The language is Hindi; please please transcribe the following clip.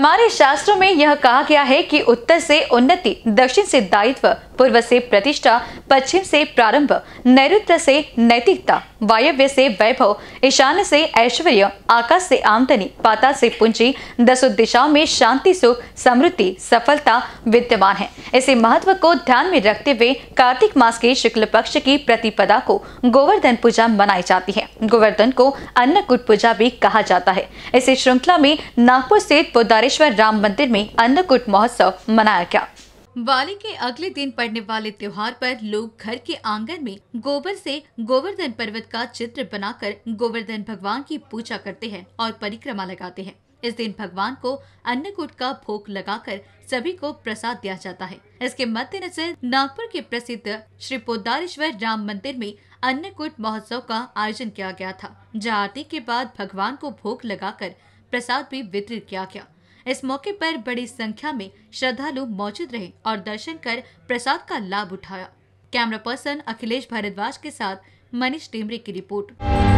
हमारे शास्त्रों में यह कहा गया है कि उत्तर से उन्नति, दक्षिण से दायित्व, पूर्व से प्रतिष्ठा, पश्चिम से प्रारंभ, नैऋत्य से नैतिकता, वायव्य से वैभव, ईशान्य से ऐश्वर्य, आकाश से आमदनी, पाताल से पूंजी, दसों दिशाओं में शांति, सुख, समृद्धि, सफलता विद्यमान है। इसी महत्व को ध्यान में रखते हुए कार्तिक मास के शुक्ल पक्ष की प्रतिपदा को गोवर्धन पूजा मनाई जाती है। गोवर्धन को अन्नकूट पूजा भी कहा जाता है। इसी श्रृंखला में नागपुर स्थित पोद्दारेश्वर राम मंदिर में अन्नकूट महोत्सव मनाया गया। दिवाली के अगले दिन पड़ने वाले त्योहार पर लोग घर के आंगन में गोबर से गोवर्धन पर्वत का चित्र बनाकर गोवर्धन भगवान की पूजा करते हैं और परिक्रमा लगाते हैं। इस दिन भगवान को अन्नकूट का भोग लगाकर सभी को प्रसाद दिया जाता है। इसके मद्देनजर नागपुर के प्रसिद्ध श्री पोद्दारेश्वर राम मंदिर में अन्नकूट महोत्सव का आयोजन किया गया था, जहाँ आरती के बाद भगवान को भोग लगाकर प्रसाद भी वितरित किया गया। इस मौके पर बड़ी संख्या में श्रद्धालु मौजूद रहे और दर्शन कर प्रसाद का लाभ उठाया। कैमरा पर्सन अखिलेश भारद्वाज के साथ मनीष टेमरे की रिपोर्ट।